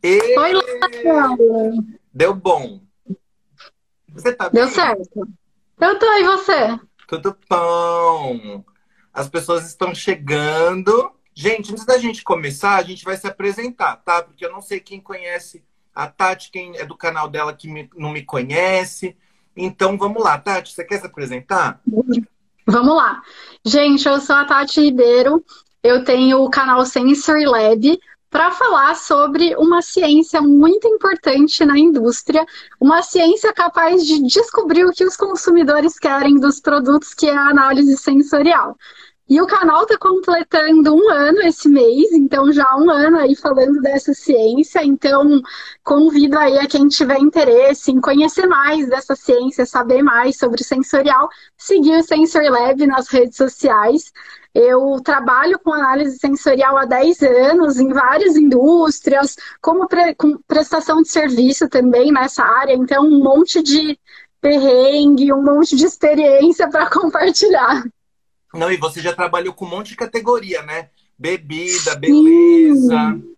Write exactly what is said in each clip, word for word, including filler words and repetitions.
E Oi, Laura. deu bom. Você tá Deu bem? certo? Eu tô, e você? Tudo bom. As pessoas estão chegando. Gente, antes da gente começar, a gente vai se apresentar, tá? Porque eu não sei quem conhece a Tati, quem é do canal dela que me- não me conhece. Então, vamos lá, Tati, você quer se apresentar? Vamos lá. Gente, eu sou a Tati Ribeiro, eu tenho o canal Sensory Lab para falar sobre uma ciência muito importante na indústria, uma ciência capaz de descobrir o que os consumidores querem dos produtos, que é a análise sensorial. E o canal está completando um ano esse mês, então já há um ano aí falando dessa ciência. Então, convido aí a quem tiver interesse em conhecer mais dessa ciência, saber mais sobre sensorial, seguir o Sensory Lab nas redes sociais. Eu trabalho com análise sensorial há dez anos em várias indústrias, como pre com prestação de serviço também nessa área, então um monte de perrengue, um monte de experiência para compartilhar. Não, e você já trabalhou com um monte de categoria, né? Bebida, beleza. Sim.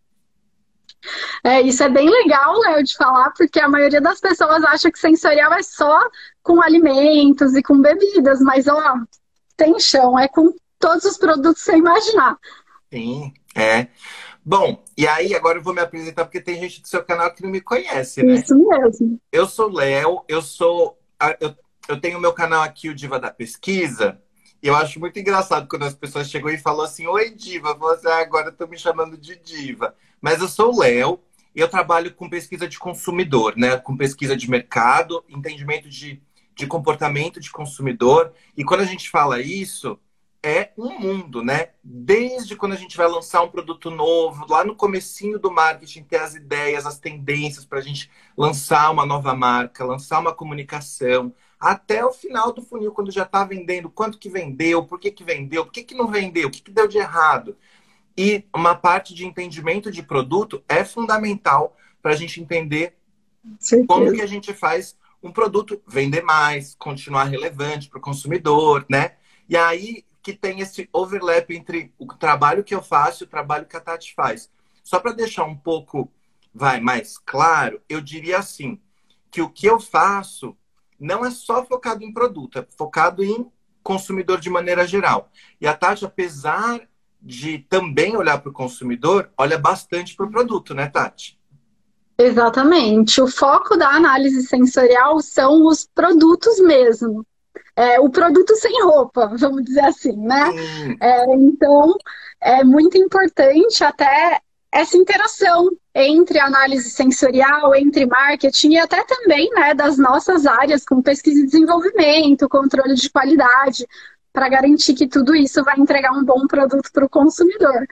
É, isso é bem legal, Léo, de falar, porque a maioria das pessoas acha que sensorial é só com alimentos e com bebidas, mas ó, tem chão, é com todos os produtos sem imaginar. Sim, é. Bom, e aí agora eu vou me apresentar porque tem gente do seu canal que não me conhece, né? Isso mesmo. Eu sou Léo, eu sou. a- Eu, eu tenho meu canal aqui, o Diva da Pesquisa, e eu acho muito engraçado quando as pessoas chegam e falam assim: Oi, Diva, você ah, agora estão me chamando de Diva. Mas eu sou o Léo e eu trabalho com pesquisa de consumidor, né? Com pesquisa de mercado, entendimento de, de comportamento de consumidor. E quando a gente fala isso, é um mundo, né? Desde quando a gente vai lançar um produto novo, lá no comecinho do marketing, ter as ideias, as tendências para a gente lançar uma nova marca, lançar uma comunicação, até o final do funil, quando já está vendendo, quanto que vendeu, por que que vendeu, por que que não vendeu, o que que deu de errado. E uma parte de entendimento de produto é fundamental para a gente entender Com como que certeza. a gente faz um produto vender mais, continuar relevante para o consumidor, né? E aí que tem esse overlap entre o trabalho que eu faço e o trabalho que a Tati faz. Só para deixar um pouco, vai, mais claro, eu diria assim, que o que eu faço não é só focado em produto, é focado em consumidor de maneira geral. E a Tati, apesar de também olhar para o consumidor, olha bastante para o produto, né, Tati? Exatamente. O foco da análise sensorial são os produtos mesmo. É, o produto sem roupa, vamos dizer assim, né? Sim. É, então, é muito importante até essa interação entre análise sensorial, entre marketing e até também, né, das nossas áreas, com pesquisa e desenvolvimento, controle de qualidade, para garantir que tudo isso vai entregar um bom produto para o consumidor.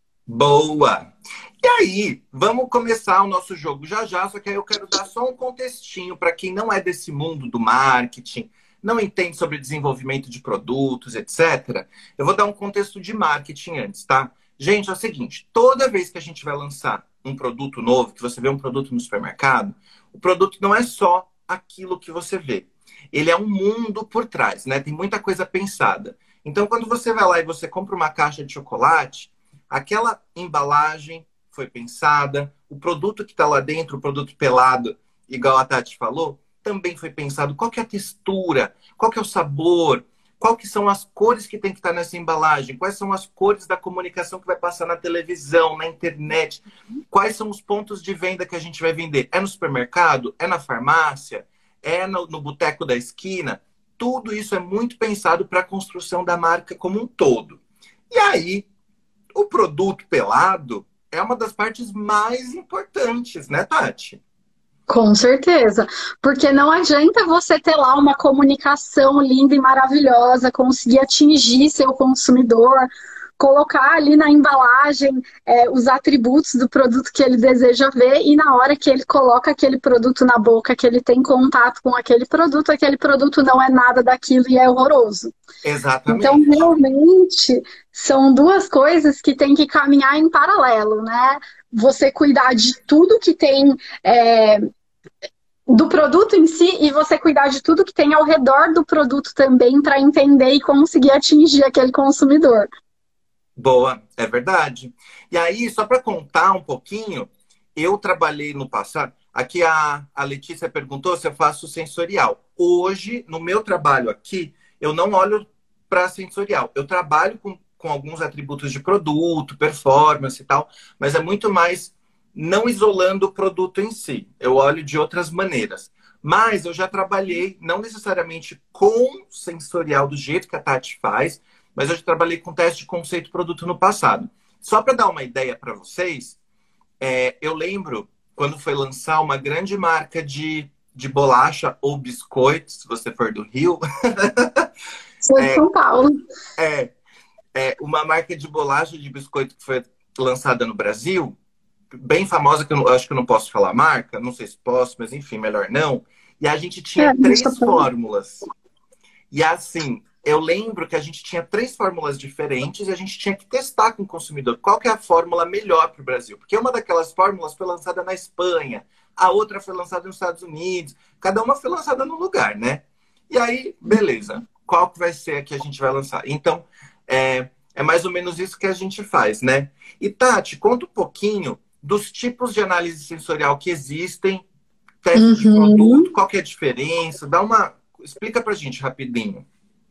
Boa! E aí, vamos começar o nosso jogo já já, só que aí eu quero dar só um contextinho para quem não é desse mundo do marketing, não entende sobre desenvolvimento de produtos, etcétera. Eu vou dar um contexto de marketing antes, tá? Gente, é o seguinte, toda vez que a gente vai lançar um produto novo, que você vê um produto no supermercado, o produto não é só aquilo que você vê. Ele é um mundo por trás, né? Tem muita coisa pensada. Então, quando você vai lá e você compra uma caixa de chocolate, aquela embalagem foi pensada, o produto que está lá dentro, o produto pelado, igual a Tati falou, também foi pensado. Qual que é a textura? Qual que é o sabor? Qual que são as cores que tem que estar nessa embalagem? Quais são as cores da comunicação que vai passar na televisão, na internet? Quais são os pontos de venda que a gente vai vender? É no supermercado? É na farmácia? É no, no boteco da esquina? Tudo isso é muito pensado para a construção da marca como um todo. E aí, o produto pelado é uma das partes mais importantes, né, Tati? Com certeza, porque não adianta você ter lá uma comunicação linda e maravilhosa, conseguir atingir seu consumidor, colocar ali na embalagem é, os atributos do produto que ele deseja ver e na hora que ele coloca aquele produto na boca, que ele tem contato com aquele produto, aquele produto não é nada daquilo e é horroroso. Então, Exatamente. realmente, são duas coisas que têm que caminhar em paralelo, né? Você cuidar de tudo que tem é, do produto em si e você cuidar de tudo que tem ao redor do produto também para entender e conseguir atingir aquele consumidor. Boa, é verdade. E aí, só para contar um pouquinho, eu trabalhei no passado. Aqui a, a Letícia perguntou se eu faço sensorial. Hoje, no meu trabalho aqui, eu não olho para sensorial. Eu trabalho com, com alguns atributos de produto, performance e tal, mas é muito mais não isolando o produto em si. Eu olho de outras maneiras. Mas eu já trabalhei, não necessariamente com sensorial do jeito que a Tati faz, mas eu já trabalhei com teste de conceito produto no passado. Só para dar uma ideia para vocês, é, eu lembro quando foi lançar uma grande marca de, de bolacha ou biscoito, se você for do Rio. Sou de São Paulo. É, é uma marca de bolacha de biscoito que foi lançada no Brasil, bem famosa, que eu, não, eu acho que eu não posso falar a marca, não sei se posso, mas enfim, melhor não. E a gente tinha É, três deixa eu falar. fórmulas. E assim, eu lembro que a gente tinha três fórmulas diferentes e a gente tinha que testar com o consumidor qual que é a fórmula melhor para o Brasil. Porque uma daquelas fórmulas foi lançada na Espanha, a outra foi lançada nos Estados Unidos, cada uma foi lançada num lugar, né? E aí, beleza, qual que vai ser a que a gente vai lançar? Então, é, é mais ou menos isso que a gente faz, né? E Tati, conta um pouquinho dos tipos de análise sensorial que existem, teste Uhum. de produto, qual que é a diferença? Dá uma... Explica pra gente rapidinho.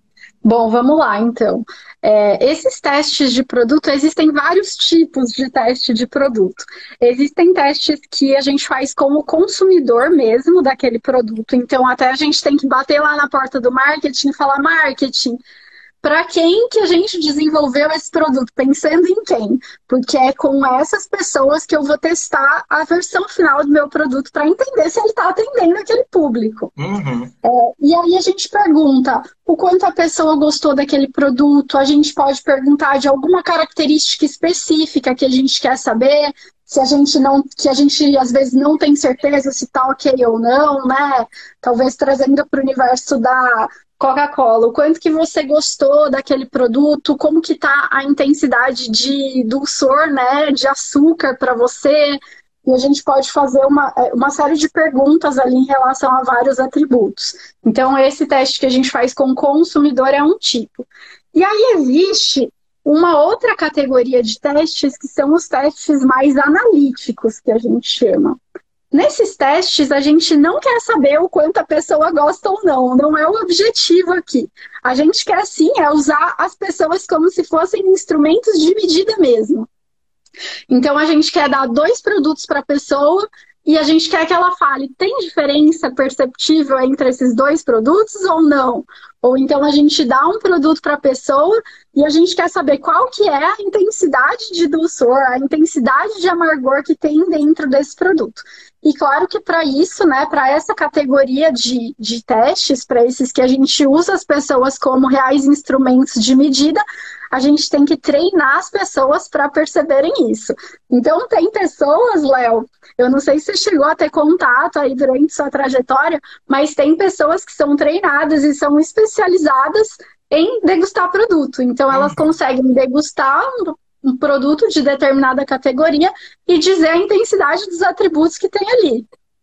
Bom, vamos lá, então. É, esses testes de produto, existem vários tipos de teste de produto. Existem testes que a gente faz com o consumidor mesmo daquele produto. Então, até a gente tem que bater lá na porta do marketing e falar, marketing, para quem que a gente desenvolveu esse produto? Pensando em quem? Porque é com essas pessoas que eu vou testar a versão final do meu produto para entender se ele está atendendo aquele público. Uhum. É, e aí a gente pergunta o quanto a pessoa gostou daquele produto, a gente pode perguntar de alguma característica específica que a gente quer saber, se a gente não, que a gente às vezes não tem certeza se tá ok ou não, né? Talvez trazendo para o universo da Coca-Cola, o quanto que você gostou daquele produto, como que tá a intensidade de dulçor, né, de açúcar para você, e a gente pode fazer uma, uma série de perguntas ali em relação a vários atributos. Então, esse teste que a gente faz com o consumidor é um tipo. E aí existe uma outra categoria de testes que são os testes mais analíticos, que a gente chama. Nesses testes, a gente não quer saber o quanto a pessoa gosta ou não, não é o objetivo aqui. A gente quer, sim, é usar as pessoas como se fossem instrumentos de medida mesmo. Então, a gente quer dar dois produtos para a pessoa e a gente quer que ela fale, tem diferença perceptível entre esses dois produtos ou não? Ou então a gente dá um produto para a pessoa e a gente quer saber qual que é a intensidade de dulçor, a intensidade de amargor que tem dentro desse produto. E claro que para isso, né, para essa categoria de, de testes, para esses que a gente usa as pessoas como reais instrumentos de medida, a gente tem que treinar as pessoas para perceberem isso. Então tem pessoas, Léo, eu não sei se você chegou a ter contato aí durante sua trajetória, mas tem pessoas que são treinadas e são especializadas em degustar produto. Então elas conseguem degustar um um produto de determinada categoria e dizer a intensidade dos atributos que tem ali.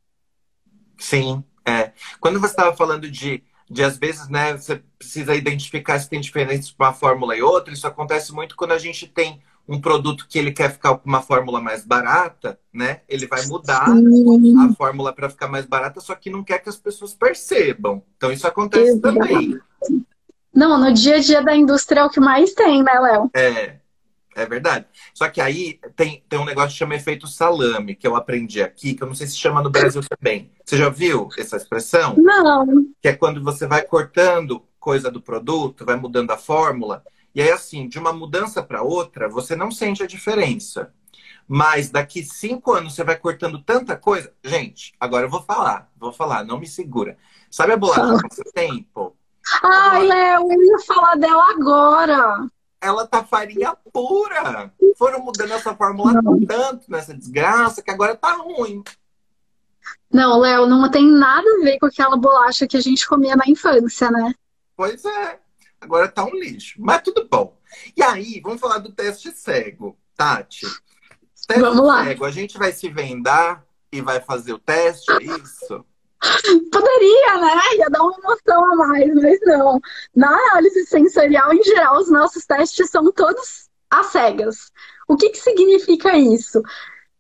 Sim, é. Quando você estava falando de, de, às vezes, né, você precisa identificar se tem diferença entre uma fórmula e outra, isso acontece muito quando a gente tem um produto que ele quer ficar com uma fórmula mais barata, né? Ele vai mudar Sim. a fórmula para ficar mais barata, só que não quer que as pessoas percebam. Então isso acontece Exato. também. Não, no dia a dia da indústria é o que mais tem, né, Léo? É. É verdade. Só que aí tem, tem um negócio que chama efeito salame, que eu aprendi aqui, que eu não sei se chama no Brasil também. Você já viu essa expressão? Não. Que é quando você vai cortando coisa do produto, vai mudando a fórmula. E aí, assim, de uma mudança para outra, você não sente a diferença. Mas daqui cinco anos você vai cortando tanta coisa. Gente, agora eu vou falar. Vou falar, não me segura. Sabe a bolacha com tempo? Ai, Léo, eu ia falar dela agora. Ela tá farinha pura. Foram mudando essa fórmula não. tanto nessa desgraça que agora tá ruim. Não, Léo, não tem nada a ver com aquela bolacha que a gente comia na infância, né? Pois é. Agora tá um lixo. Mas tudo bom. E aí, vamos falar do teste cego, Tati. Teste vamos lá. cego, a gente vai se vendar e vai fazer o teste, é isso? Poderia, né? Ia dar uma emoção a mais, mas não. Na análise sensorial, em geral, os nossos testes são todos às cegas. O que que significa isso?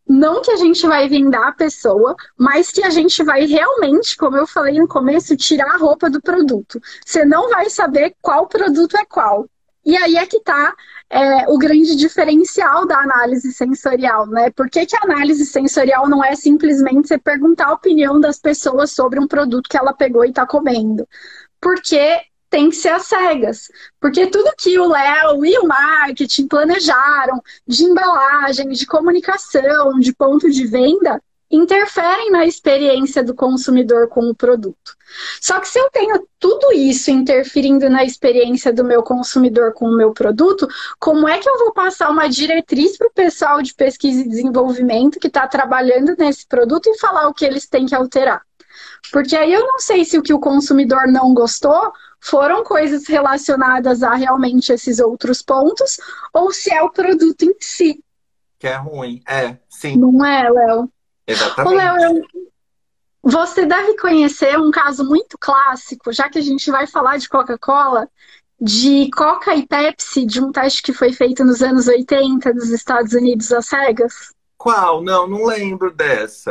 Não que a gente vai vendar a pessoa, mas que a gente vai realmente, como eu falei no começo, tirar a roupa do produto. Você não vai saber qual produto é qual. E aí é que está é, o grande diferencial da análise sensorial, né? Por que que a análise sensorial não é simplesmente você perguntar a opinião das pessoas sobre um produto que ela pegou e está comendo? Porque tem que ser às cegas. Porque tudo que o Léo e o marketing planejaram de embalagem, de comunicação, de ponto de venda, interferem na experiência do consumidor com o produto. Só que se eu tenho tudo isso interferindo na experiência do meu consumidor com o meu produto, como é que eu vou passar uma diretriz para o pessoal de pesquisa e desenvolvimento que está trabalhando nesse produto e falar o que eles têm que alterar? Porque aí eu não sei se o que o consumidor não gostou foram coisas relacionadas a realmente esses outros pontos, ou se é o produto em si. Que é ruim, é, sim. Não é, Léo? Exatamente. Ô, Léo, você deve conhecer um caso muito clássico, já que a gente vai falar de Coca-Cola, de Coca e Pepsi, de um teste que foi feito nos anos oitenta nos Estados Unidos às cegas. Qual? Não, não lembro dessa.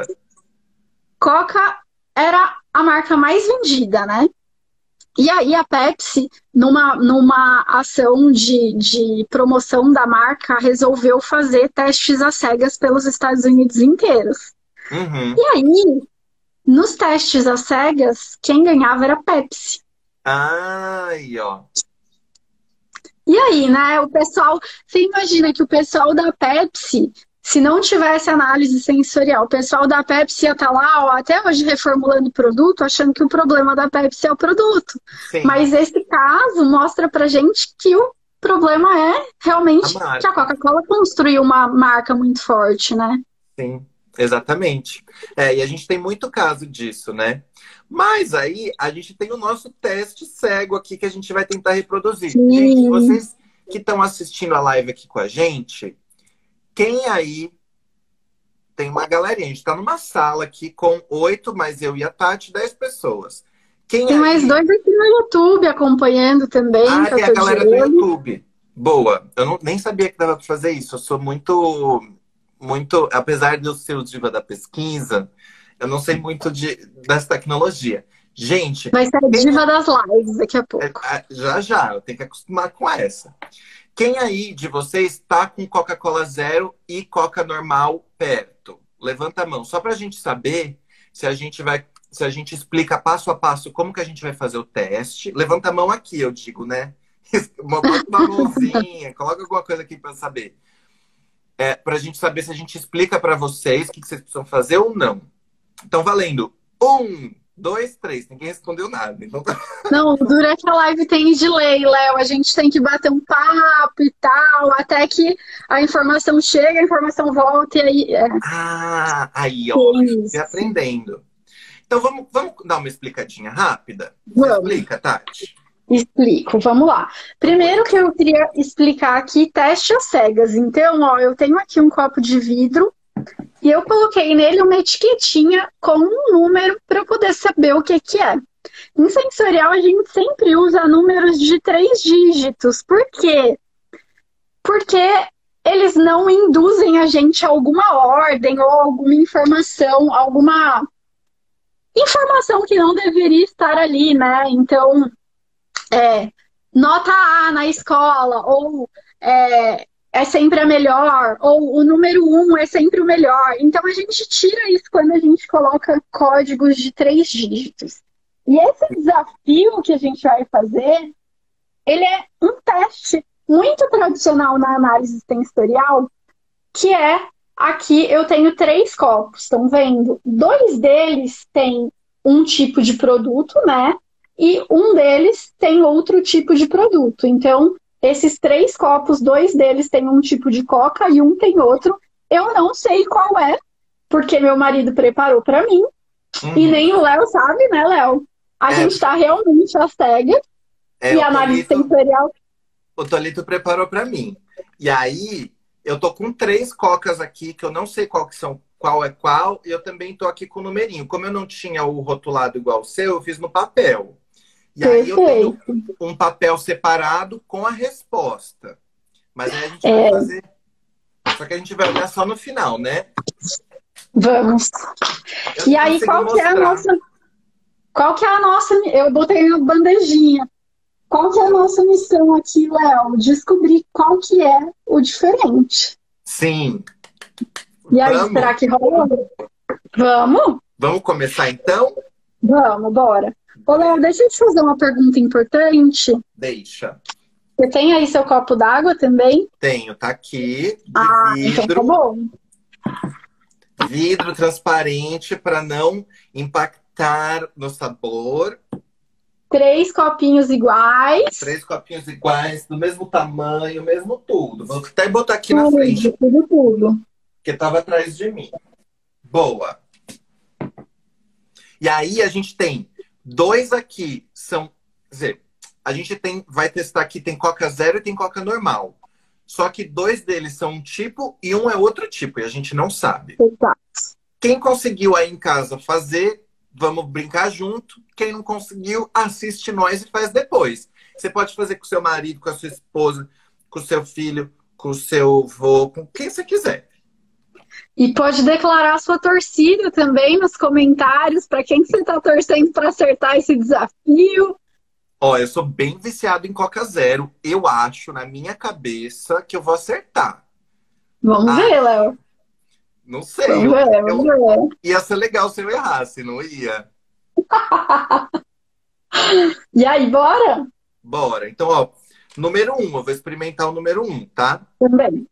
Coca era a marca mais vendida, né? E aí a Pepsi, numa, numa ação de, de promoção da marca, resolveu fazer testes às cegas pelos Estados Unidos inteiros. Uhum. E aí, nos testes às cegas, quem ganhava era a Pepsi. Ai, ó. E aí, né, o pessoal... Você imagina que o pessoal da Pepsi, se não tivesse análise sensorial, o pessoal da Pepsi ia estar lá, ó, até hoje reformulando o produto, achando que o problema da Pepsi é o produto. Sim. Mas esse caso mostra pra gente que o problema é realmente A que a Coca-Cola construiu uma marca muito forte, né? Sim, exatamente. É, e a gente tem muito caso disso, né? Mas aí a gente tem o nosso teste cego aqui que a gente vai tentar reproduzir. Sim. Gente, vocês que estão assistindo a live aqui com a gente, quem aí tem uma galerinha? A gente tá numa sala aqui com oito, mas eu e a Tati, dez pessoas. Quem Tem aí... mais dois aqui no YouTube acompanhando também. Ah, que tem eu a tô galera de do olho. YouTube. Boa. Eu não, nem sabia que dava pra fazer isso. Eu sou muito, muito... Apesar de eu ser o diva da pesquisa, eu não sei muito de, dessa tecnologia. Gente... Vai ser a quem diva das lives daqui a é- pouco. é- já, já. Eu tenho que acostumar com essa. Quem aí de vocês tá com Coca-Cola Zero e Coca normal perto? Levanta a mão. Só pra gente saber se a gente vai... Se a gente explica passo a passo como que a gente vai fazer o teste. Levanta a mão aqui, eu digo, né? Bota uma mãozinha, coloca alguma coisa aqui para saber. É, para a gente saber se a gente explica para vocês o que, que vocês precisam fazer ou não. Então, valendo. Um, dois, três. Ninguém respondeu nada. Então... Não, durante a live tem delay, Léo. A gente tem que bater um papo e tal, até que a informação chega, a informação volta e aí... É. Ah, aí, ó. Isso. Fui aprendendo. Então, vamos, vamos dar uma explicadinha rápida? Você Vamos. explica, Tati? Explico, vamos lá. Primeiro que eu queria explicar aqui, teste às cegas. Então, ó, eu tenho aqui um copo de vidro e eu coloquei nele uma etiquetinha com um número para eu poder saber o que que é. Em sensorial, a gente sempre usa números de três dígitos. Por quê? Porque eles não induzem a gente a alguma ordem ou alguma informação, alguma informação que não deveria estar ali, né? Então... É, nota A na escola, ou é, é sempre a melhor, ou o número um é sempre o melhor. Então a gente tira isso quando a gente coloca códigos de três dígitos. E esse desafio que a gente vai fazer, ele é um teste muito tradicional na análise sensorial, que é, aqui eu tenho três copos, estão vendo? Dois deles têm um tipo de produto, né? E um deles tem outro tipo de produto. Então, esses três copos, dois deles têm um tipo de coca e um tem outro. Eu não sei qual é, porque meu marido preparou para mim. Uhum. E nem o Léo sabe, né, Léo? A É. gente está realmente às cegas. É, e o a análise Tolito- sensorial... O Tolito preparou para mim. E aí, eu tô com três cocas aqui, que eu não sei qual que são, qual é qual, e eu também tô aqui com o numerinho. Como eu não tinha o rotulado igual o seu, eu fiz no papel. E aí eu tenho um papel separado com a resposta. Mas aí a gente É. vai fazer... Só que a gente vai olhar só no final, né? Vamos. Eu E não aí, consigo qual que é a mostrar. nossa... Qual que é a nossa... Eu botei uma bandejinha. Qual que é a nossa missão aqui, Léo? Descobrir qual que é o diferente. Sim. E aí, Vamos? será que rola? Vamos? Vamos começar então? Vamos, bora. Ô, Léo, deixa eu te fazer uma pergunta importante. Deixa. Você tem aí seu copo d'água também? Tenho, tá aqui, de Ah, então tá vidro. bom. Vidro transparente para não impactar no sabor. Três copinhos iguais. Três copinhos iguais, do mesmo tamanho, mesmo tudo. Vou até botar aqui na Tudo, frente, tudo, tudo. porque estava atrás de mim. Boa. E aí a gente tem dois aqui, são... Quer dizer, a gente tem, vai testar aqui, tem Coca Zero e tem Coca normal. Só que dois deles são um tipo e um é outro tipo, e a gente não sabe. Exato. Quem conseguiu aí em casa fazer, vamos brincar junto. Quem não conseguiu, assiste nós e faz depois. Você pode fazer com o seu marido, com a sua esposa, com o seu filho, com o seu avô, com quem você quiser. E pode declarar sua torcida também nos comentários para quem você está torcendo para acertar esse desafio. Ó, eu sou bem viciado em Coca Zero. Eu acho, na minha cabeça, que eu vou acertar. Vamos Ah, ver, Léo. não sei. Vamos Eu, ver, eu- vamos ver. ia ser legal se eu errasse, não ia? E aí, bora? Bora. Então, ó, número um. Eu vou experimentar o número um, tá? Também.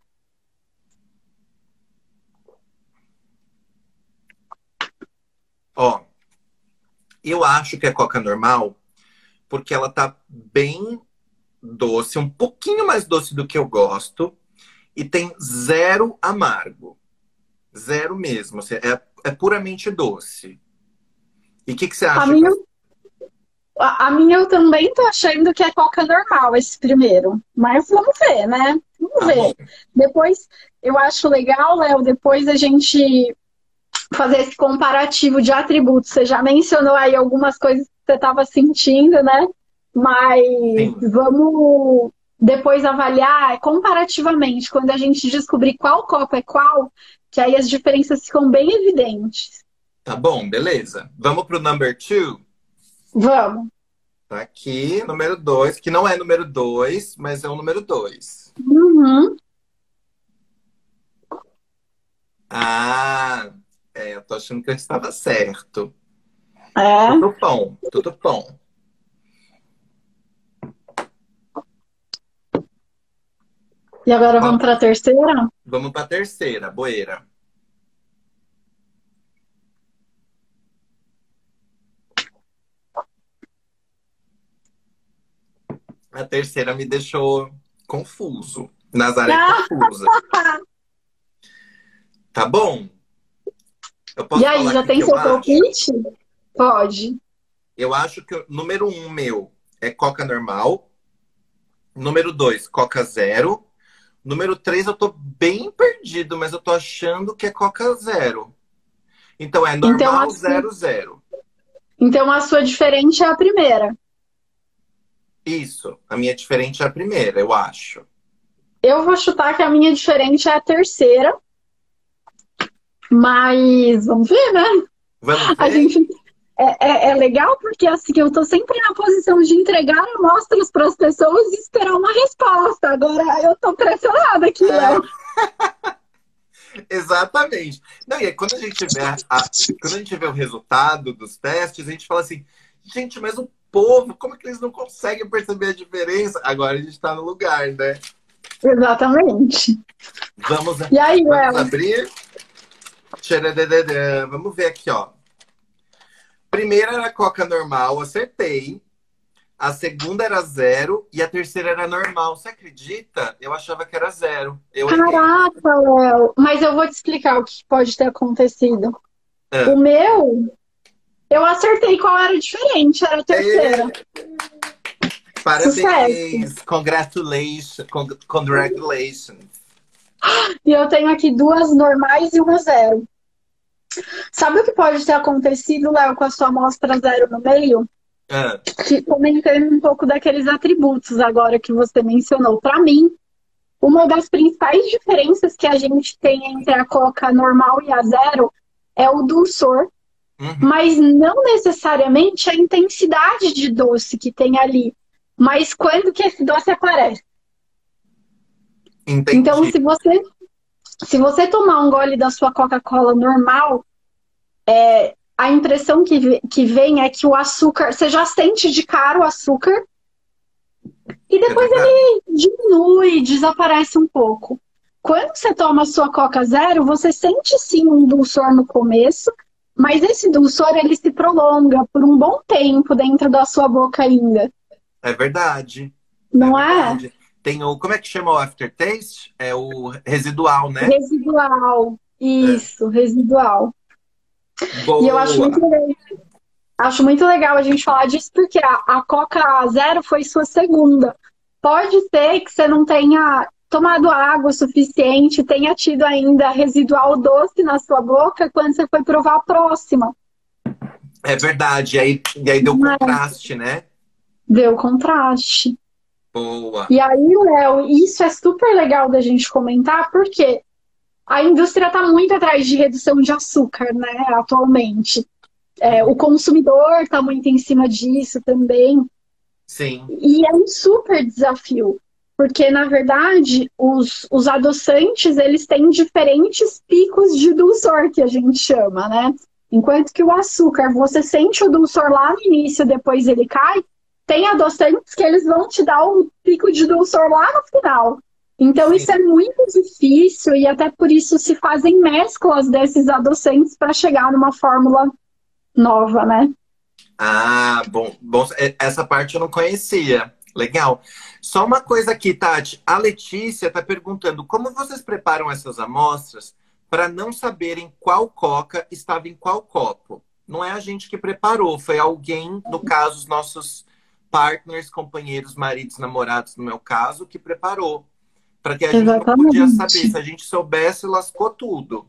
Ó, eu acho que é Coca normal, porque ela tá bem doce, um pouquinho mais doce do que eu gosto, e tem zero amargo. Zero mesmo. Assim, é, é puramente doce. E o que, que você A acha? minha, a, a minha eu também tô achando que é Coca normal esse primeiro. Mas vamos ver, né? Vamos Tá bom. ver. Depois, eu acho legal, Léo, depois a gente fazer esse comparativo de atributos. Você já mencionou aí algumas coisas que você estava sentindo, né? Mas Sim. vamos depois avaliar comparativamente, quando a gente descobrir qual copo é qual, que aí as diferenças ficam bem evidentes. Tá bom, beleza. Vamos pro number two? Vamos. Tá aqui, número dois, que não é número dois, mas é o número dois. Uhum. Ah, é, eu tô achando que eu estava certo. É. Tudo bom, tudo bom. E agora vamos para a terceira? Vamos pra terceira, boeira. A terceira me deixou confuso. Nazaré Ah, confusa. Tá bom? Eu posso e aí, falar já aqui tem que eu seu acho? palpite? Pode. Eu acho que o número um meu é Coca normal. Número dois, Coca Zero. Número três, eu tô bem perdido, mas eu tô achando que é Coca Zero. Então é Então, normal assim, zero, zero. então a sua diferente é a primeira. Isso. A minha diferente é a primeira, eu acho. Eu vou chutar que a minha diferente é a terceira. Mas vamos ver, né? Vamos A ver? gente é, é, é legal porque assim eu tô sempre na posição de entregar amostras para as pessoas e esperar uma resposta. Agora eu tô pressionada aqui, Léo. Exatamente. Não, e aí, quando a gente vê a, a- quando a gente vê o resultado dos testes, a gente fala assim, gente, mas o povo, como é que eles não conseguem perceber a diferença? Agora a gente tá no lugar, né? Exatamente. Vamos, E aí, vamos Léo? abrir. Tcharadadadã. Vamos ver aqui, ó. Primeira era Coca normal, acertei. A segunda era zero e a terceira era normal. Você acredita? Eu achava que era zero. Eu errei. Caraca, Léo. Mas eu vou te explicar o que pode ter acontecido. Ah. O meu, eu acertei qual era diferente, era a terceira. Parabéns! Congratulations! Con- Congratulations! E eu tenho aqui duas normais e uma zero. Sabe o que pode ter acontecido, Léo, com a sua amostra zero no meio? Ah, Que comentando um pouco daqueles atributos agora que você mencionou. Para mim, uma das principais diferenças que a gente tem entre a Coca normal e a zero é o dulçor, Uhum. mas não necessariamente a intensidade de doce que tem ali. Mas quando que esse doce aparece? Entendi. Então, se você, se você tomar um gole da sua Coca-Cola normal, é, a impressão que, que vem é que o açúcar, você já sente de cara o açúcar, e É depois verdade. ele diminui, desaparece um pouco. Quando você toma a sua Coca Zero, você sente sim um dulçor no começo, mas esse dulçor ele se prolonga por um bom tempo dentro da sua boca ainda. É verdade. É Não é? verdade. Tem o. Como é que chama o aftertaste? É o residual, né? Residual. É. Isso, residual. E eu acho muito Boa. legal, acho muito legal a gente falar disso, porque a, a Coca Zero foi sua segunda. Pode ser que você não tenha tomado água o suficiente, tenha tido ainda residual doce na sua boca quando você foi provar a próxima. É verdade. E aí, e aí deu contraste, né? Deu contraste. Boa. E aí, Léo, isso é super legal da gente comentar, porque a indústria está muito atrás de redução de açúcar, né, atualmente. É, o consumidor está muito em cima disso também. Sim. E é um super desafio, porque, na verdade, os, os adoçantes, eles têm diferentes picos de dulçor, que a gente chama, né? Enquanto que o açúcar, você sente o dulçor lá no início, depois ele cai, tem adoçantes que eles vão te dar o pico de dulçor lá no final. Então, Sim. isso é muito difícil e até por isso se fazem mesclas desses adoçantes para chegar numa fórmula nova, né? Ah, bom, bom, é- essa parte eu não conhecia. Legal. Só uma coisa aqui, Tati. A Letícia está perguntando como vocês preparam essas amostras para não saberem qual coca estava em qual copo. Não é a gente que preparou, foi alguém, no caso, os nossos partners, companheiros, maridos, namorados, no meu caso, que preparou. Para que a gente não podia saber. Exatamente. Se a gente soubesse, lascou tudo.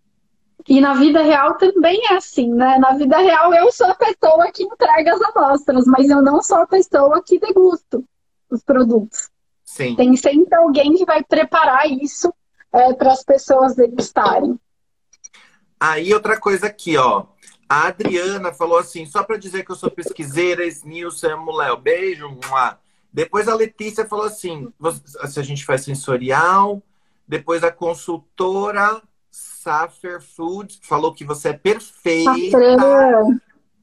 E na vida real também é assim, né? Na vida real eu sou a pessoa que entrega as amostras, mas eu não sou a pessoa que degusta os produtos. Sim. Tem sempre alguém que vai preparar isso é, para as pessoas degustarem. Aí, outra coisa aqui, ó. A Adriana falou assim, só para dizer que eu sou pesquiseira, Snilson, amo Léo. Beijo. Mua. Depois a Letícia falou assim, se a gente faz sensorial. Depois a consultora Safer Food falou que você é perfeita. Safran.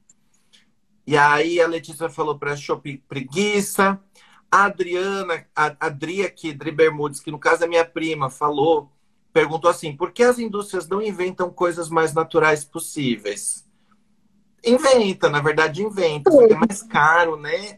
E aí a Letícia falou para Shopee preguiça. A Adriana, a Adri aqui, Dri Bermudes, que no caso é minha prima, falou, perguntou assim, por que as indústrias não inventam coisas mais naturais possíveis? Inventa, na verdade inventa, só que é mais caro, né?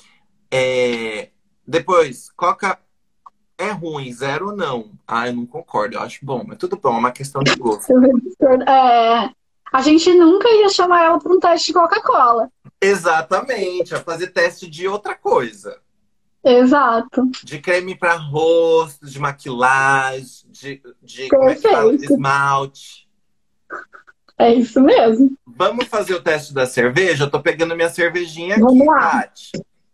É... Depois, Coca é ruim, zero ou não? Ah, eu não concordo, eu acho bom, mas tudo bom, é uma questão de gosto. É, a gente nunca ia chamar ela para um teste de Coca-Cola. Exatamente, a fazer teste de outra coisa. Exato. De creme para rosto, de maquilagem, de, de como é que fala? De esmalte. É isso mesmo. Vamos fazer o teste da cerveja? Eu tô pegando minha cervejinha aqui, Vamos lá. Tati.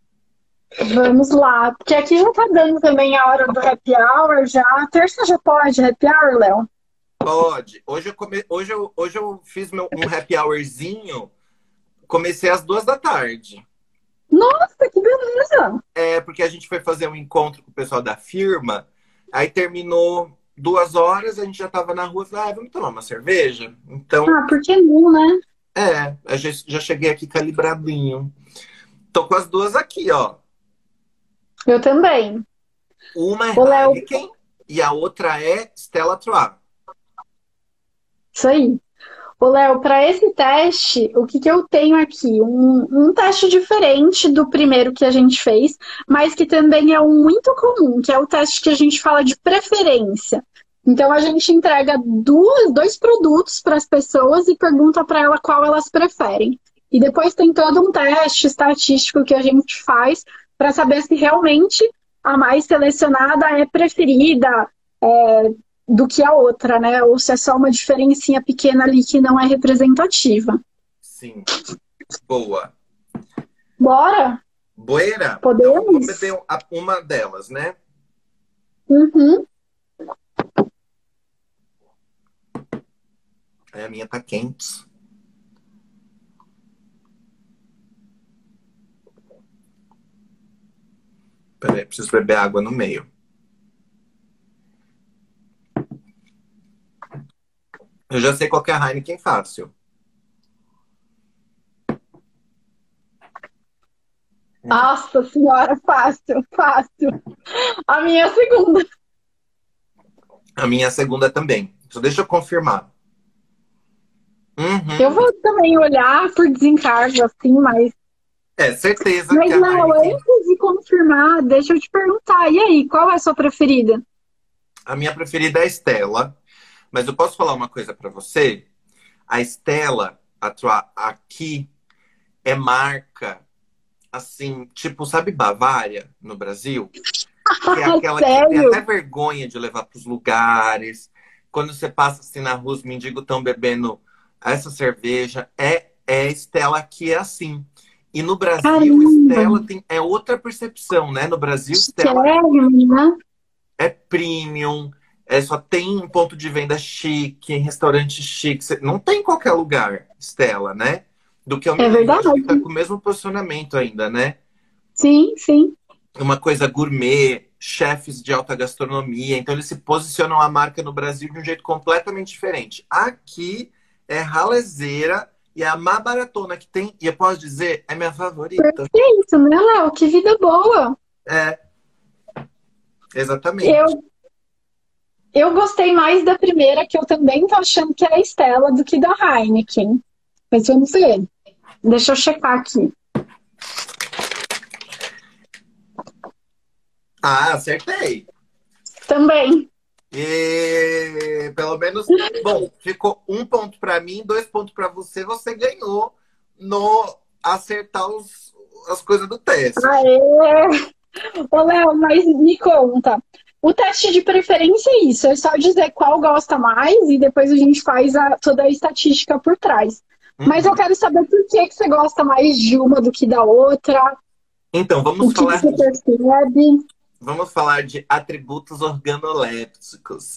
Vamos lá. Porque aqui já tá dando também a hora do happy hour já. Terça já pode happy hour, Léo? Pode. Hoje eu, come... hoje eu, hoje eu fiz meu, um happy hourzinho. Comecei às duas da tarde. Nossa, que beleza! É, porque a gente foi fazer um encontro com o pessoal da firma. Aí terminou duas horas, a gente já tava na rua. Falei, ah, vamos tomar uma cerveja? Então, Ah, por que não, né? é, eu já, já cheguei aqui calibradinho. Tô com as duas aqui, ó. Eu também. Uma é Ô, Léo, Heineken e a outra é Stella Artois. isso aí. Ô, Léo, para esse teste, o que que eu tenho aqui? Um, um teste diferente do primeiro que a gente fez, mas que também é um muito comum, que é o teste que a gente fala de preferência. Então, a gente entrega duas, dois produtos para as pessoas e pergunta para ela qual elas preferem. E depois tem todo um teste estatístico que a gente faz para saber se realmente a mais selecionada é preferida, é, do que a outra, né? Ou se é só uma diferencinha pequena ali que não é representativa. Sim. Boa. Bora? Boeira? Então Podemos? vamos beber uma delas, né? Uhum. Aí a minha tá quente. Peraí, preciso beber água no meio. Eu já sei qual que é a Heineken fácil. Nossa senhora, fácil, fácil. A minha é a segunda. A minha segunda também. Só deixa eu confirmar. Eu Uhum. vou também olhar por desencargo, assim, mas. É, certeza que Mas, a Léo, Heineken... antes de confirmar, deixa eu te perguntar. E aí, qual é a sua preferida? A minha preferida é a Stella. Mas eu posso falar uma coisa pra você? A Stella, a tua- aqui, é marca, assim, tipo, sabe Bavária, no Brasil? Que é aquela que você tem Sério? até vergonha de levar pros lugares. Quando você passa assim na rua, os mendigos estão bebendo essa cerveja. É, é Stella que é assim. E no Brasil, Caramba, Stella tem, é outra percepção, né? No Brasil, Stella sério, menina? é premium, é, só tem um ponto de venda chique, em restaurante chique. Você- Não tem em qualquer lugar, Stella, né? Do que eu me É lembro. verdade. Acho que tá com o mesmo posicionamento ainda, né? Sim, sim. Uma coisa gourmet, chefes de alta gastronomia. Então, eles se posicionam a marca no Brasil de um jeito completamente diferente. Aqui é ralezeira e é a mais baratona que tem. E eu posso dizer, é minha favorita. Perfeito, né, Léo? Que vida boa. É, exatamente. Eu, eu gostei mais da primeira, que eu também tô achando que é a Stella, do que da Heineken. Mas vamos ver. Deixa eu checar aqui. Ah, acertei. Também. E pelo menos, bom, ficou um ponto para mim, dois pontos para você. Você ganhou no acertar os, as coisas do teste. Aê! Ô, Léo, mas me conta. O teste de preferência é isso, é só dizer qual gosta mais e depois a gente faz a- toda a estatística por trás. Mas eu Uhum. quero saber por que que você gosta mais de uma do que da outra, Então, vamos o que que falar você de, percebe. vamos falar de atributos organolépticos.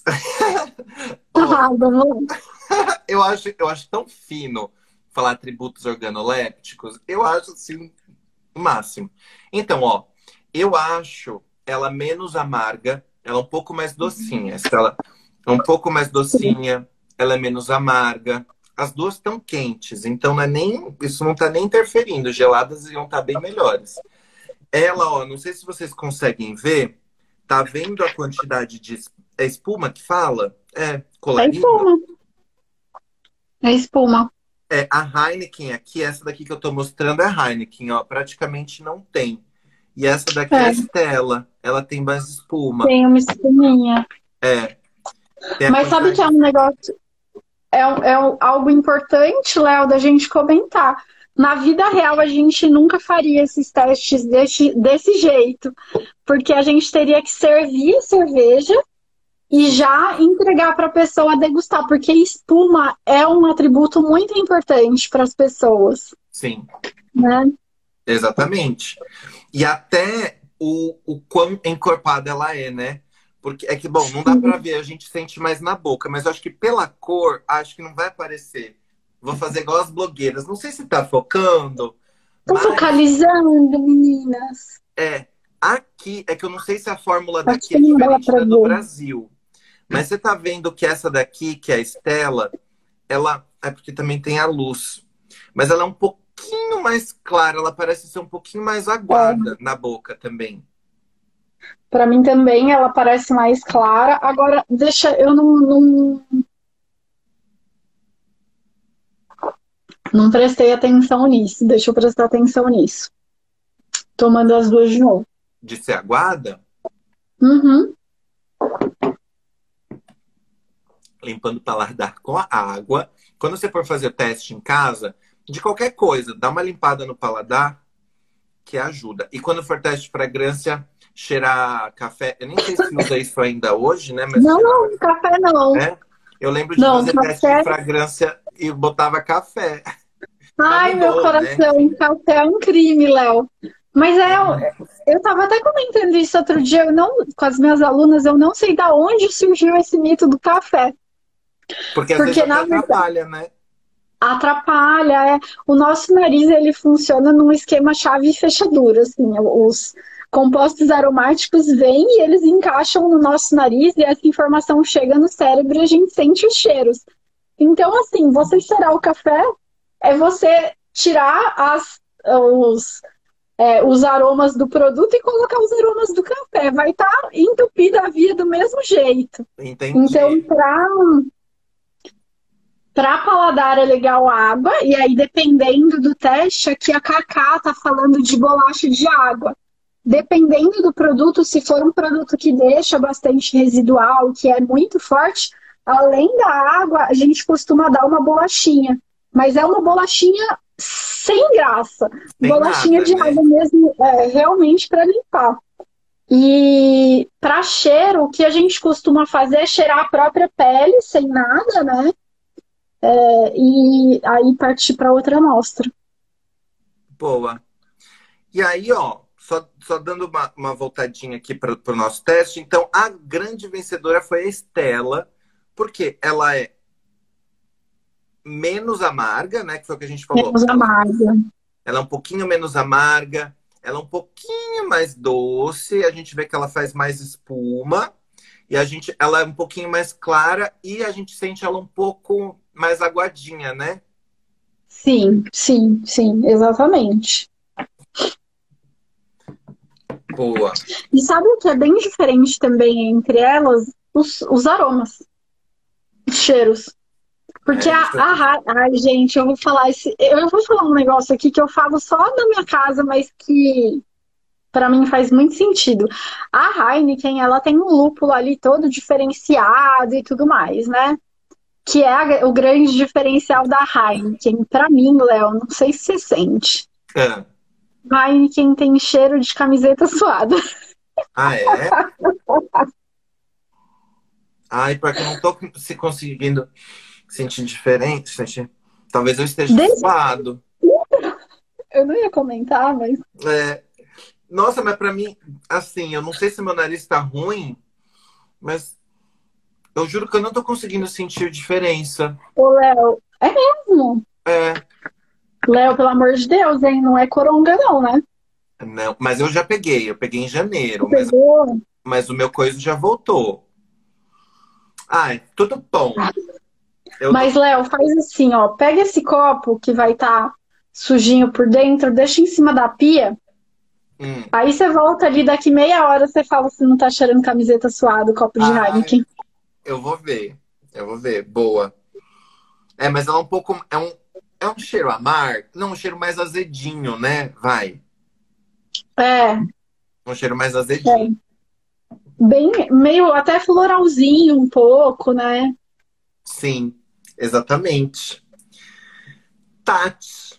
Ó, Ah, vamos lá. eu acho, eu acho tão fino falar atributos organolépticos. Eu acho assim o máximo. Então, ó, eu acho ela menos amarga, ela é um pouco mais docinha. Ela é um pouco mais docinha, ela é menos amarga. As duas estão quentes, então não é nem, isso não tá nem interferindo. Geladas iam estar bem melhores. Ela, ó, não sei se vocês conseguem ver, tá vendo a quantidade de es- é espuma que fala? É, É colarinho? espuma, é espuma. É, a Heineken aqui, essa daqui que eu tô mostrando é a Heineken, ó, praticamente não tem. E essa daqui é a É, Stella, ela tem mais espuma. tem uma espuminha. É, tem a Mas sabe que quantidade é de... um negócio, é, um- é um- algo importante, Léo, da gente comentar. Na vida real, a gente nunca faria esses testes desse, desse jeito, porque a gente teria que servir a cerveja e Sim, já entregar para a pessoa degustar, porque espuma é um atributo muito importante para as pessoas, sim, né? exatamente. E até o, o quão encorpada ela é, né? Porque é que, bom, não dá pra ver, a gente sente mais na boca, mas eu acho que pela cor, acho que não vai aparecer. Vou fazer igual as blogueiras. Não sei se tá focando, Tô mas focalizando, meninas. é. Aqui, é que eu não sei se a fórmula Acho daqui que é não dá diferente para da do ver. Brasil. Mas você tá vendo que essa daqui, que é a Stella, ela é porque também tem a luz. Mas ela é um pouquinho mais clara, ela parece ser um pouquinho mais É, aguada na boca também. para mim também ela parece mais clara. Agora, deixa eu não, não, não prestei atenção nisso. Deixa eu prestar atenção nisso. Tomando as duas de novo. De ser aguada, Uhum. limpando o paladar com a água. Quando você for fazer o teste em casa, de qualquer coisa, dá uma limpada no paladar que ajuda. E quando for teste de fragrância, cheirar café. Eu nem sei se usa isso ainda hoje, né? Mas Não, cheirava, não, café não. né? Eu lembro de Não, fazer teste de café. fragrância e botava café. Mas Ai, meu mudou, né? coração, café é um crime, Léo. Mas é, Uhum. eu estava até comentando isso outro dia, eu não, com as minhas alunas, eu não sei da onde surgiu esse mito do café. Porque às vezes Porque, até na verdade, atrapalha, né? atrapalha. É. O nosso nariz, ele funciona num esquema chave e fechadura, assim. Os compostos aromáticos vêm e eles encaixam no nosso nariz e essa informação chega no cérebro e a gente sente os cheiros. Então, assim, você cheirar o café é você tirar as, os, é, os aromas do produto e colocar os aromas do café. Vai estar entupida a via do mesmo jeito. Então, Entendi. para para paladar é legal a água, e aí dependendo do teste, aqui a Cacá tá falando de bolacha de água. Dependendo do produto, se for um produto que deixa bastante residual, que é muito forte, além da água, a gente costuma dar uma bolachinha. Mas é uma bolachinha sem graça. Tem Bolachinha nada, de né? água mesmo, é, realmente para limpar. E para cheiro, o que a gente costuma fazer é cheirar a própria pele, sem nada, né? E aí partir para outra amostra. Boa. E aí, ó, só, só dando uma, uma voltadinha aqui para o nosso teste. Então, a grande vencedora foi a Estela, porque ela é menos amarga, né? Que foi o que a gente falou. Menos Ela, amarga. ela é um pouquinho menos amarga, ela é um pouquinho mais doce, a gente vê que ela faz mais espuma, e a gente, ela é um pouquinho mais clara, e a gente sente ela um pouco mais aguadinha, né? Sim, sim, sim, exatamente. Boa. E sabe o que é bem diferente também entre elas? Os, os aromas, os cheiros. Porque É, a, deixa eu... a, ai, gente, eu vou falar esse, eu vou falar um negócio aqui que eu falo só da minha casa, mas que para mim faz muito sentido. A Heineken, ela tem um lúpulo ali todo diferenciado e tudo mais, né? Que é a, o grande diferencial da Heineken. Para mim, Léo, não sei se você sente. É. Heineken tem cheiro de camiseta suada. Ah, é? Ai, porque eu não tô se conseguindo sentir diferente, sentir... Talvez eu esteja Desde... suado. Eu não ia comentar, mas... É... Nossa, mas pra mim, assim, eu não sei se meu nariz tá ruim, mas eu juro que eu não tô conseguindo sentir diferença. Ô, Léo, é mesmo? É, Léo, pelo amor de Deus, hein? Não é coronga não, né? não, mas eu já peguei, eu peguei em janeiro, mas, Pegou? mas o meu coisa já voltou. Ai, tudo bom. Eu Mas, tô... Léo, faz assim, ó. Pega esse copo que vai estar sujinho por dentro, deixa em cima da pia. Hum. Aí você volta ali, daqui meia hora você fala se não tá cheirando camiseta suada, copo de Ai, Heineken. eu vou ver, eu vou ver, boa. É, mas ela é um pouco, é um, é um cheiro amargo, não, um cheiro mais azedinho, né? Vai, É, um cheiro mais azedinho. bem, meio até floralzinho um pouco, né? Sim, exatamente. Tati,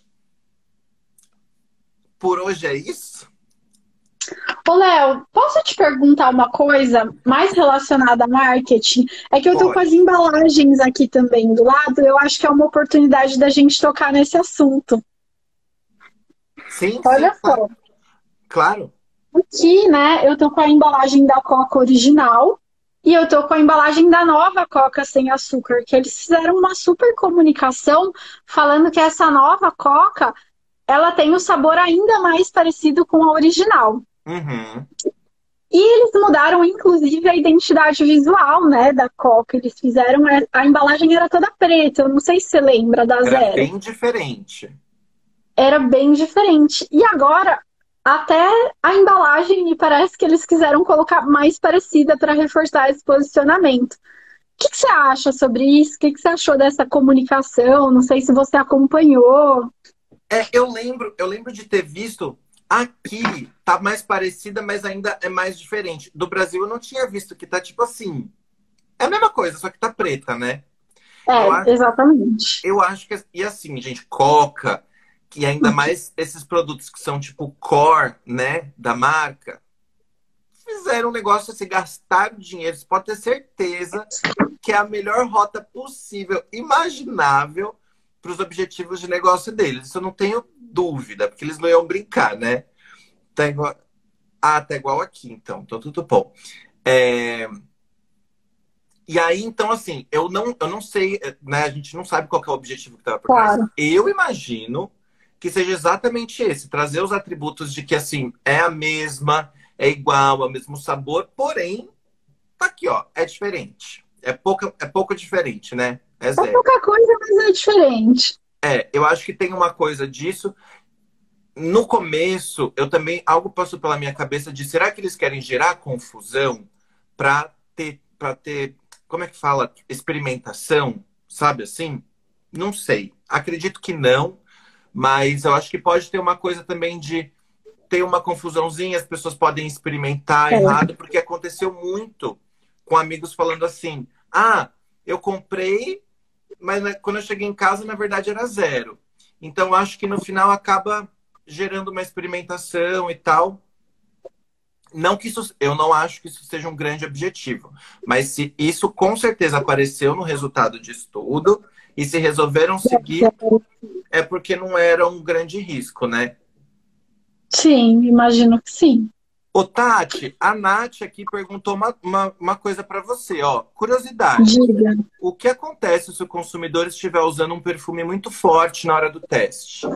por hoje é isso? Ô, Léo, posso te perguntar uma coisa mais relacionada a marketing? É que eu tô com as Pode. embalagens aqui também do lado, eu acho que é uma oportunidade da gente tocar nesse assunto. Sim, sim, Olha claro. só, Claro. aqui, né, eu tô com a embalagem da Coca original e eu tô com a embalagem da nova Coca sem açúcar, que eles fizeram uma super comunicação falando que essa nova Coca, ela tem o sabor ainda mais parecido com a original. Uhum. E eles mudaram, inclusive, a identidade visual, né, da Coca. Eles fizeram... A embalagem era toda preta, eu não sei se você lembra da Era Zero. bem diferente. Era bem diferente. E agora, até a embalagem, me parece que eles quiseram colocar mais parecida para reforçar esse posicionamento. O que, que você acha sobre isso? O que, que você achou dessa comunicação? Não sei se você acompanhou. É, eu lembro, eu lembro de ter visto aqui, tá mais parecida, mas ainda é mais diferente. Do Brasil eu não tinha visto que tá tipo assim. É a mesma coisa, só que tá preta, né? Eu É, acho, exatamente. eu acho que. E assim, gente, Coca, que ainda mais esses produtos que são tipo core, né, da marca, fizeram um negócio assim, gastaram dinheiro. Você pode ter certeza que é a melhor rota possível, imaginável, para os objetivos de negócio deles. Isso eu não tenho dúvida, porque eles não iam brincar, né? Tem... Ah, tá igual aqui, então. Então, tudo bom. É... E aí, então, assim, eu não, eu não sei, né? A gente não sabe qual que é o objetivo que estava por trás. Claro. Eu imagino que seja exatamente esse, trazer os atributos de que, assim, é a mesma, é igual, é o mesmo sabor, porém, tá aqui, ó, é diferente. É pouco, é pouco diferente, né? É É zero. pouca coisa, mas é diferente. É, eu acho que tem uma coisa disso. No começo, eu também, algo passou pela minha cabeça de, será que eles querem gerar confusão para ter, para ter, como é que fala? Experimentação, sabe assim? Não sei. Acredito que não, mas eu acho que pode ter uma coisa também de ter uma confusãozinha, as pessoas podem experimentar É. errado, porque aconteceu muito com amigos falando assim: ah, eu comprei, mas né, quando eu cheguei em casa, na verdade era zero. Então, acho que no final acaba gerando uma experimentação e tal. Não que isso, eu não acho que isso seja um grande objetivo, mas se isso com certeza apareceu no resultado de estudo e se resolveram seguir, é porque não era um grande risco, né? Sim, imagino que sim. Ô, Tati, a Nath aqui perguntou uma, uma, uma coisa para você, ó. Curiosidade. Diga. O que acontece se o consumidor estiver usando um perfume muito forte na hora do teste?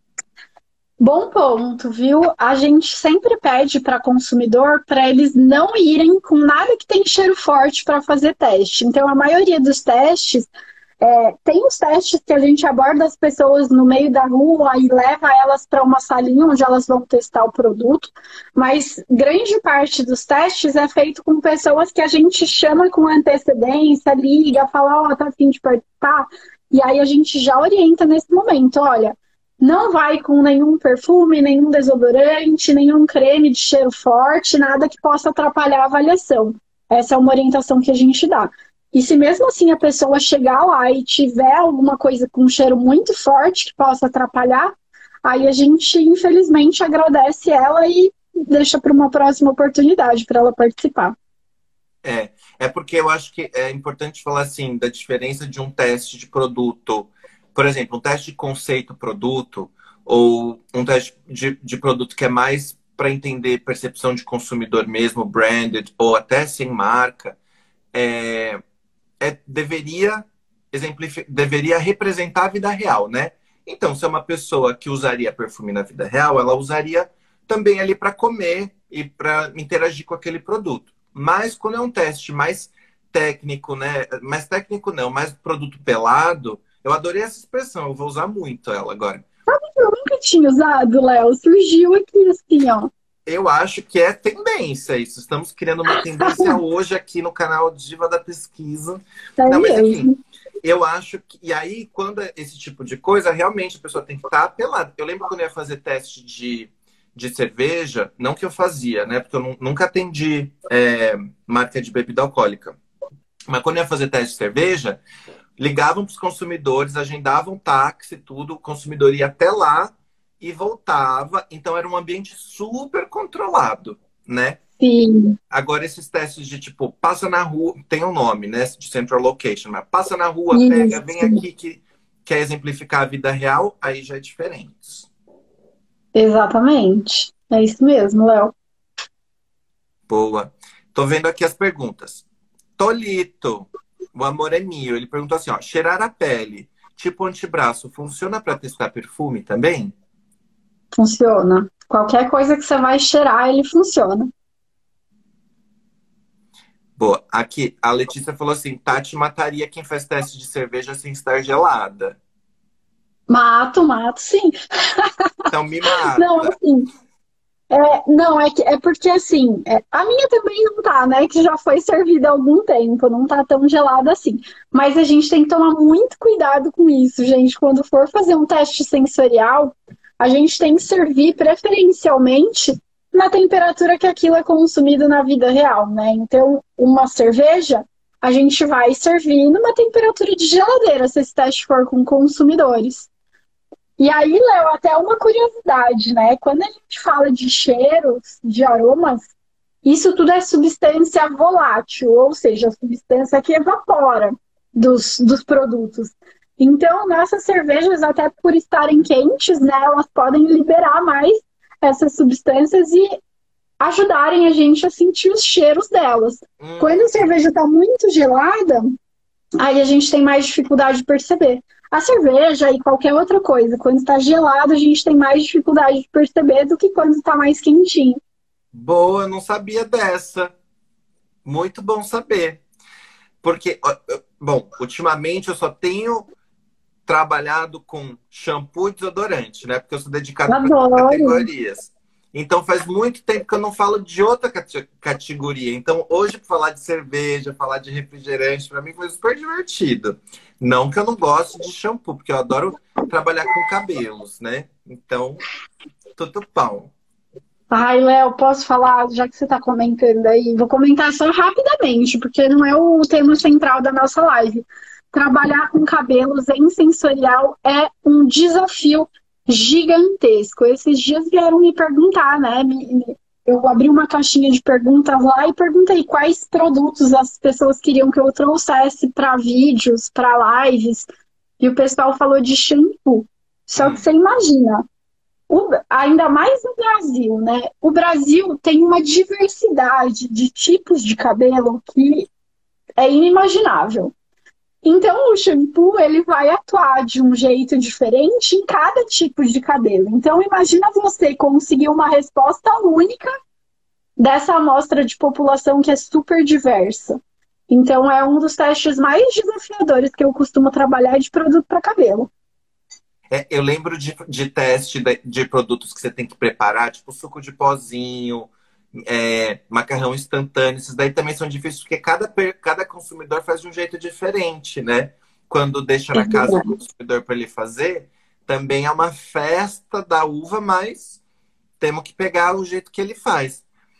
Bom ponto, viu? A gente sempre pede para consumidor para eles não irem com nada que tem cheiro forte para fazer teste. Então, a maioria dos testes, é, tem os testes que a gente aborda as pessoas no meio da rua e leva elas para uma salinha onde elas vão testar o produto, mas grande parte dos testes é feito com pessoas que a gente chama com antecedência, liga, fala, ó, oh, tá a fim de participar? E aí a gente já orienta nesse momento, olha. Não vai com nenhum perfume, nenhum desodorante, nenhum creme de cheiro forte, nada que possa atrapalhar a avaliação. Essa é uma orientação que a gente dá. E se mesmo assim a pessoa chegar lá e tiver alguma coisa com um cheiro muito forte que possa atrapalhar, aí a gente, infelizmente, agradece ela e deixa para uma próxima oportunidade para ela participar. É, é porque eu acho que é importante falar assim da diferença de um teste de produto, por exemplo, um teste de conceito produto ou um teste de, de produto que é mais para entender percepção de consumidor mesmo, branded ou até sem marca, é, é deveria exemplificar, deveria representar a vida real, né? Então, se é uma pessoa que usaria perfume na vida real, ela usaria também ali para comer e para interagir com aquele produto. Mas quando é um teste mais técnico, né? Mais técnico não, mais produto pelado, eu adorei essa expressão, eu vou usar muito ela agora. Eu nunca tinha usado, Léo. Surgiu aqui assim, ó. Eu acho que é tendência isso. Estamos criando uma tendência hoje aqui no canal Diva da Pesquisa. É Não, mas enfim, mesmo. eu acho que. E aí, quando é esse tipo de coisa, realmente a pessoa tem que estar pelada. Eu lembro quando eu ia fazer teste de, de cerveja, não que eu fazia, né? Porque eu nu- nunca atendi é, marca de bebida alcoólica. Mas quando eu ia fazer teste de cerveja, ligavam para os consumidores, agendavam táxi, tudo, o consumidor ia até lá e voltava. Então era um ambiente super controlado, né? Sim, Agora, esses testes de tipo, passa na rua, tem um nome, né? De central location, mas passa na rua, pega, vem isso. aqui que quer exemplificar a vida real, aí já é diferente. Exatamente. É isso mesmo, Léo. Boa. Tô vendo aqui as perguntas. Tolito, o amor é mio. Ele perguntou assim, ó, cheirar a pele, tipo antebraço, funciona para testar perfume também? Funciona. Qualquer coisa que você vai cheirar, ele funciona. Boa. Aqui, a Letícia falou assim, Tati mataria quem faz teste de cerveja sem estar gelada. Mato, mato, sim. Então me Não, mata. assim, é, não, é, que, é porque assim, é, a minha também não tá, né? Que já foi servida há algum tempo, não tá tão gelada assim. Mas a gente tem que tomar muito cuidado com isso, gente. Quando for fazer um teste sensorial, a gente tem que servir preferencialmente na temperatura que aquilo é consumido na vida real, né? Então, uma cerveja, a gente vai servir numa temperatura de geladeira, se esse teste for com consumidores. E aí, Léo, até uma curiosidade, né? Quando a gente fala de cheiros, de aromas, isso tudo é substância volátil, ou seja, substância que evapora dos, dos produtos. Então, nossas cervejas, até por estarem quentes, né, elas podem liberar mais essas substâncias e ajudarem a gente a sentir os cheiros delas. Hum, Quando a cerveja está muito gelada, aí a gente tem mais dificuldade de perceber. A cerveja e qualquer outra coisa, quando está gelado, a gente tem mais dificuldade de perceber do que quando está mais quentinho. boa, eu não sabia dessa. Muito bom saber. Porque, ó, eu- bom, ultimamente eu só tenho trabalhado com shampoo e desodorante, né? Porque eu sou dedicado para Adoro. categorias. Então faz muito tempo que eu não falo de outra cate- categoria. Então hoje falar de cerveja, falar de refrigerante, para mim foi super divertido. Não que eu não goste de shampoo, porque eu adoro trabalhar com cabelos, né? Então, tudo pau. Ai, Léo, posso falar, já que você está comentando aí, vou comentar só rapidamente, porque não é o tema central da nossa live. Trabalhar com cabelos em sensorial é um desafio gigantesco. Esses dias vieram me perguntar, né? me- Eu abri uma caixinha de perguntas lá e perguntei quais produtos as pessoas queriam que eu trouxesse para vídeos, para lives, e o pessoal falou de shampoo. Só que Hum. você imagina. O- ainda mais no Brasil, né? O Brasil tem uma diversidade de tipos de cabelo que é inimaginável. Então, o shampoo ele vai atuar de um jeito diferente em cada tipo de cabelo. Então, imagina você conseguir uma resposta única dessa amostra de população que é super diversa. Então, é um dos testes mais desafiadores que eu costumo trabalhar de produto para cabelo. É, eu lembro de, de teste de, de produtos que você tem que preparar, tipo suco de pozinho, é, macarrão instantâneo. Esses daí também são difíceis porque cada, per- cada consumidor faz de um jeito diferente, né? Quando deixa É na casa do verdade. consumidor para ele fazer, também é uma festa da uva, mas temos que pegar o jeito que ele faz.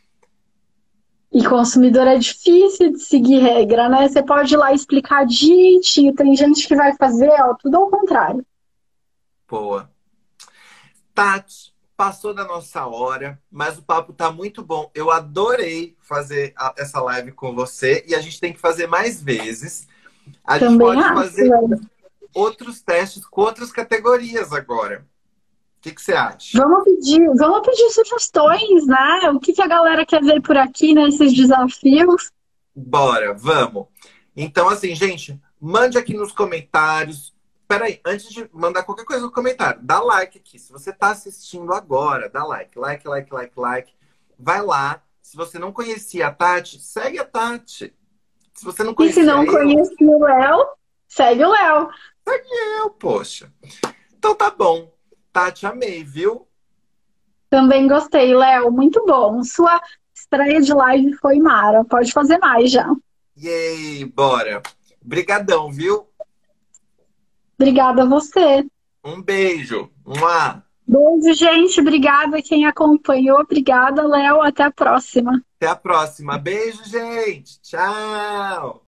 E consumidor é difícil de seguir regra, né? Você pode ir lá explicar direitinho. Tem gente que vai fazer, ó, tudo ao contrário. Boa. Tati, passou da nossa hora, mas o papo tá muito bom. Eu adorei fazer a- essa live com você e a gente tem que fazer mais vezes. A gente Também pode acho, fazer velho. outros testes com outras categorias agora. O que que você acha? Vamos pedir, vamos pedir sugestões, né? O que que a galera quer ver por aqui nesses desafios? Bora, vamos. Então, assim, gente, mande aqui nos comentários. Peraí, antes de mandar qualquer coisa no comentário, dá like aqui. Se você está assistindo agora, dá like, like, like, like, like. Vai lá. Se você não conhecia a Tati, segue a Tati. Se você não E se conhecia não eu, conhece o Léo, segue o Léo. eu, poxa. Então tá bom. Tati, amei, viu? Também gostei, Léo. Muito bom. Sua estreia de live foi mara. Pode fazer mais já. Yay, bora. Brigadão, viu? Obrigada a você. Um beijo. Mua. Beijo, gente. Obrigada quem acompanhou. Obrigada, Léo. Até a próxima. Até a próxima. Beijo, gente. Tchau.